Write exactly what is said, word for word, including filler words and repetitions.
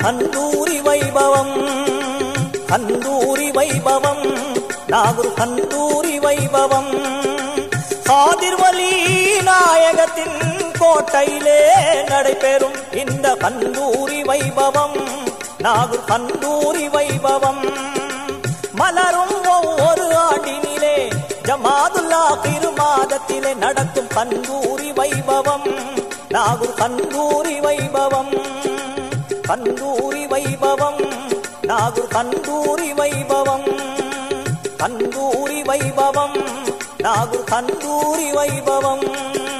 கந்தூரி வைபவம் கந்தூரி வைபவம் நாகூர் கந்தூரி வைபவம் காதிர்வலி நாயகத்தின் கோட்டையிலே நடைபெறும் இந்த கந்தூரி வைபவம் நாகூர் கந்தூரி வைபவம் மலரும் ஒவ்வொரு ஆண்டினிலே ஜமாதுல்லா திருமாதத்திலே நடக்கும் கந்தூரி வைபவம் நாகூர் கந்தூரி வைபவம் கந்தூரி வைபவம் நாகூர் கந்தூரி வைபவம் கந்தூரி வைபவம் நாகூர் கந்தூரி வைபவம்